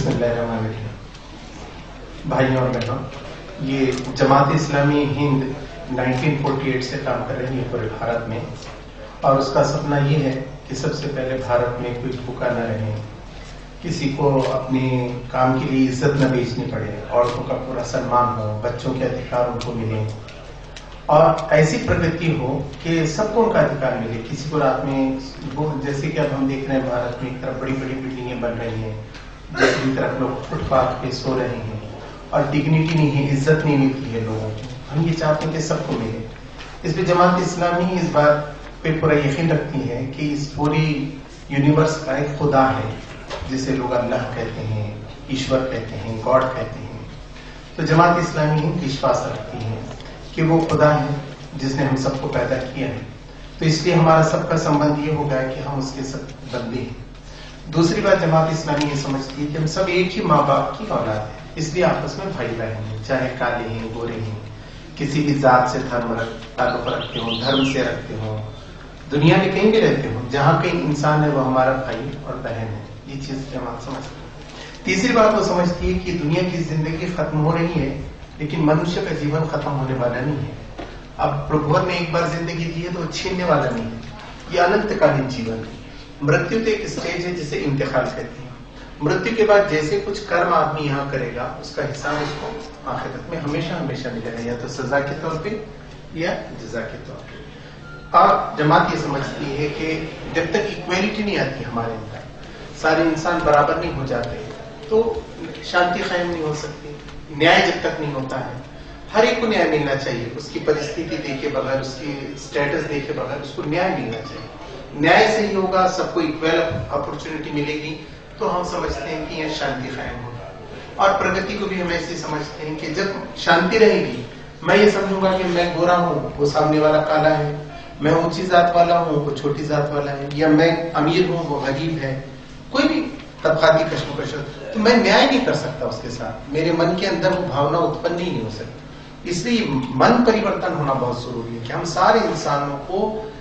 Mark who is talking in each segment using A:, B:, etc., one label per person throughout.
A: बिस्मिल्लाहिर्रहमानिर्रहीम। भाइयों और बहनों, ये जमात इस्लामी हिंद 1948 से काम कर रही है पूरे भारत में, और उसका सपना ये है कि सबसे पहले भारत में कोई भूखा न रहे, किसी को अपने काम के लिए इज्जत न बेचनी पड़े, औरतों का पूरा सम्मान हो, बच्चों के अधिकार उनको मिले और ऐसी प्रगति हो कि सबको उनका अधिकार मिले। किसी को रात में जैसे कि अब हम देख रहे हैं भारत में एक तरफ बड़ी बड़ी बिल्डिंगें बन रही हैं, दूसरी तरफ लोग फुटपाथ पे सो रहे हैं और डिग्निटी नहीं है, इज्जत नहीं मिलती है लोगों को। हम ये चाहते हैं कि सबको मिले। इसलिए जमात इस्लामी इस बात पे पूरा यकीन रखती है कि इस पूरी यूनिवर्स का एक खुदा है, जिसे लोग अल्लाह कहते हैं, ईश्वर कहते हैं, गॉड कहते हैं। तो जमात इस्लामी विश्वास रखती है कि वो खुदा है जिसने हम सबको पैदा किया है। तो इसलिए हमारा सबका संबंध ये होगा कि हम उसके सब बंदे हैं। दूसरी बात, जमात इस्लामी ये समझती है कि हम सब एक ही माँ बाप की औलाद है, इसलिए आपस में भाई बहन हैं, चाहे काले हैं गोरे हैं, किसी भी जात से ताल्लुक रखते हो, धर्म से रखते हो, दुनिया में कहीं भी रहते हो, जहां कहीं इंसान है वो हमारा भाई और बहन है। ये चीज जमात समझती है। तीसरी बात वो समझती है कि दुनिया की जिंदगी खत्म हो रही है, लेकिन मनुष्य का जीवन खत्म होने वाला नहीं है। अब प्रभु ने एक बार जिंदगी दी है तो छीनने वाला नहीं है, ये अनंतकालीन जीवन है। मृत्यु तो एक स्टेज है जिसे इंतकाल कहते हैं। मृत्यु के बाद जैसे कुछ कर्म आदमी यहाँ करेगा, उसका हिसाब उसको आखिरत में हमेशा हमेशा मिलेगा, या तो सजा के तौर पे या जजा के तौर पे। और जमात ये समझती है कि जब तक इक्वेलिटी नहीं आती हमारे अंदर, सारे इंसान बराबर नहीं हो जाते, तो शांति कायम नहीं हो सकती। न्याय जब तक नहीं होता है, हर एक को न्याय मिलना चाहिए, उसकी परिस्थिति देखे बगैर, उसकी स्टेटस देखे बगैर उसको न्याय मिलना चाहिए। न्याय से ही होगा, सबको इक्वल अपॉर्चुनिटी मिलेगी, तो हम समझते हैं कि यह शांति कायम होगा। और प्रगति को भी हम ऐसे समझते हैं कि जब शांति रहेगी, मैं ये समझूंगा कि मैं गोरा हूँ, वो सामने वाला काला है, मैं ऊंची जात वाला हूँ, वो छोटी जात वाला है, या मैं अमीर हूँ, वो गरीब है, कोई भी तबकाती कशमकश, तो मैं न्याय नहीं कर सकता उसके साथ। मेरे मन के अंदर वो भावना उत्पन्न ही नहीं हो सकती। इसलिए मन परिवर्तन होना बहुत जरूरी है कि हम सारे इंसानों को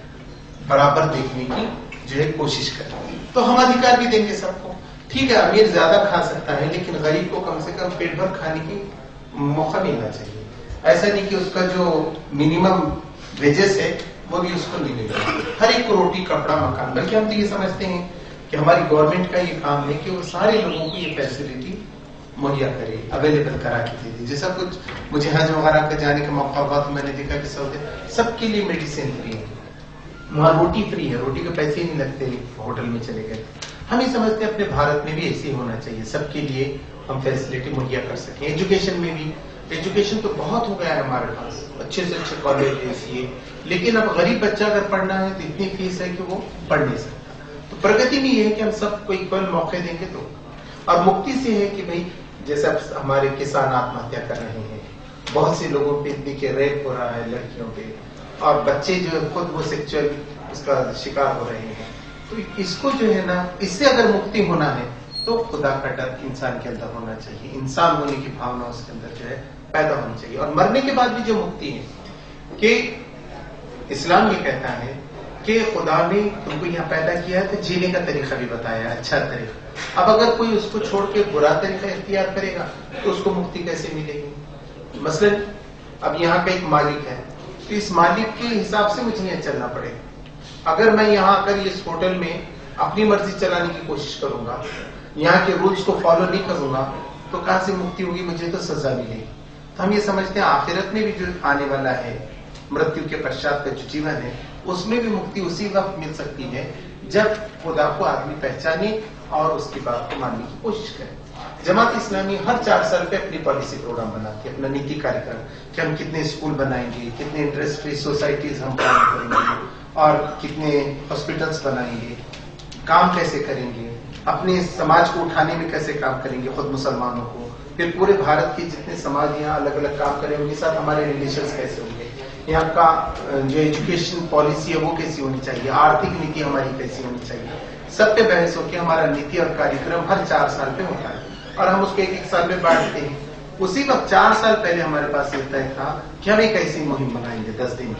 A: बराबर देखने की जो है कोशिश करें। तो हम अधिकार भी देंगे सबको। ठीक है, अमीर ज्यादा खा सकता है, लेकिन गरीब को कम से कम पेट भर खाने की मौका मिलना चाहिए। ऐसा नहीं कि उसका जो मिनिमम वेजेस है वो भी उसको नहीं मिलेगा। हर एक को रोटी, कपड़ा, मकान। बल्कि हम तो ये समझते हैं कि हमारी गवर्नमेंट का ये काम है कि वो सारे लोगों को ये फैसिलिटी मुहैया करे, अवेलेबल करा के दे। जैसा कुछ मुझे हज वगैरह का जाने का मौका हुआ तो मैंने देखा कि सबके लिए मेडिसिन फ्री है, वहां रोटी फ्री है, रोटी के पैसे ही नहीं लगते होटल में चले गए। हम ये समझते हैं अपने भारत में भी ऐसे ही होना चाहिए, सबके लिए हम फैसिलिटी मुहैया कर सकें। एजुकेशन में भी, एजुकेशन तो बहुत हो गया है हमारे पास, अच्छे से अच्छे कॉलेज ये, लेकिन अब गरीब बच्चा अगर पढ़ना है तो इतनी फीस है कि वो पढ़ नहीं सकता। तो प्रगति में ये है कि हम सबको इक्वल मौके देंगे तो। और मुक्ति से है कि भाई जैसे हमारे किसान आत्महत्या कर रहे हैं, बहुत से लोगों पे देखिए रेप हो रहा है लड़कियों पे, और बच्चे जो है खुद वो सेक्सुअल उसका शिकार हो रहे हैं। तो इसको जो है ना, इससे अगर मुक्ति होना है तो खुदा का डर इंसान के अंदर होना चाहिए, इंसान होने की भावना उसके अंदर जो है पैदा होनी चाहिए। और मरने के बाद भी जो मुक्ति है कि इस्लाम ये कहता है कि खुदा ने तुमको यहाँ पैदा किया है तो जीने का तरीका भी बताया, अच्छा तरीका। अब अगर कोई उसको छोड़ के बुरा तरीका इख्तियार करेगा तो उसको मुक्ति कैसे मिलेगी? मसलन अब यहाँ का एक मालिक है, तो इस मालिक के हिसाब से मुझे यहाँ चलना पड़ेगा। अगर मैं यहाँ आकर इस होटल में अपनी मर्जी चलाने की कोशिश करूंगा, यहाँ के रूल्स को फॉलो नहीं करूंगा, तो कहां से मुक्ति होगी? मुझे तो सजा मिलेगी। तो हम ये समझते हैं आखिरत में भी जो आने वाला है, मृत्यु के पश्चात का जो जीवन है, उसमें भी मुक्ति उसी वक्त मिल सकती है जब खुदा को आदमी पहचाने और उसकी बात को मानने की कोशिश करे। जमात इस्लामी हर 4 साल पे अपनी पॉलिसी प्रोग्राम बनाती है, अपना नीति कार्यक्रम, कि हम कितने स्कूल बनाएंगे, कितने इंटरेस्ट फ्री सोसाइटीज हम काम करेंगे, और कितने हॉस्पिटल्स बनाएंगे, काम कैसे करेंगे, अपने समाज को उठाने में कैसे काम करेंगे, खुद मुसलमानों को, फिर पूरे भारत के जितने समाज यहाँ अलग अलग काम करें उनके साथ हमारे रिलेशंस कैसे होंगे, यहाँ का जो एजुकेशन पॉलिसी है वो कैसी होनी चाहिए, आर्थिक नीति हमारी कैसी होनी चाहिए, सब पे बहस होकर हमारा नीति और कार्यक्रम हर 4 साल पे होता है, और हम उसको 1-1 साल में बांटते हैं। उसी वक्त 4 साल पहले हमारे पास ये तय था कि हम एक ऐसी मुहिम बनाएंगे 10 दिन की,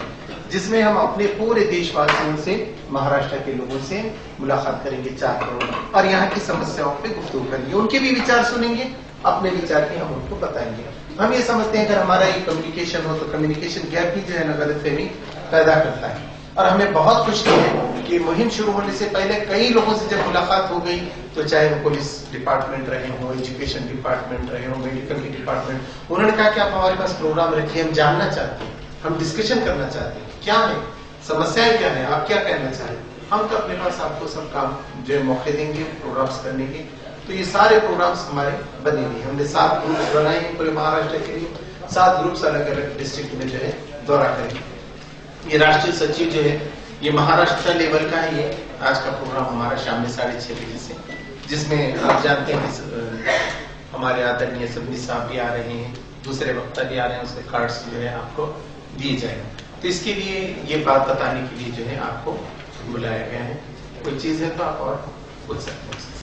A: जिसमें हम अपने पूरे देशवासियों से, महाराष्ट्र के लोगों से मुलाकात करेंगे 4 करोड़, और यहाँ की समस्याओं पे गुफ्तगू करेंगे, उनके भी विचार सुनेंगे, अपने विचार भी हम उनको बताएंगे। हम ये समझते हैं अगर हमारा ये कम्युनिकेशन हो तो कम्युनिकेशन गैप भी जो है ना गलतफहमी पैदा करता है। और हमें बहुत खुशी है कि मुहिम शुरू होने से पहले कई लोगों से जब मुलाकात हो गई, तो चाहे वो पुलिस डिपार्टमेंट रहे हो, एजुकेशन डिपार्टमेंट रहे हो, मेडिकल के डिपार्टमेंट, उन्होंने कहा कि आप हमारे पास प्रोग्राम रखिए, हम जानना चाहते हैं, हम डिस्कशन करना चाहते हैं, क्या है समस्याएं, क्या है, आप क्या कहना चाहते हैं। हम तो अपने पास आपको सब काम जो है मौके देंगे प्रोग्राम्स करने के। तो ये सारे प्रोग्राम्स हमारे बने हुए, हमने 7 ग्रुप्स बनाए हैं पूरे महाराष्ट्र के लिए, 7 ग्रुप्स अलग अलग डिस्ट्रिक्ट में जो है दौरा करेंगे। ये राष्ट्रीय सचिव जो है ये महाराष्ट्र लेवल का है। ये आज का प्रोग्राम हमारा शाम में 6:30 बजे से, जिसमें आप जानते हैं कि हमारे आदरणीय सबनी साहब भी आ रहे हैं, दूसरे वक्ता भी आ रहे हैं, उसके कार्ड्स जो है आपको दिए जाएंगे। तो इसके लिए ये बात बताने के लिए जो है आपको बुलाया गया है। कोई चीज है तो आप और पूछ सकते हैं।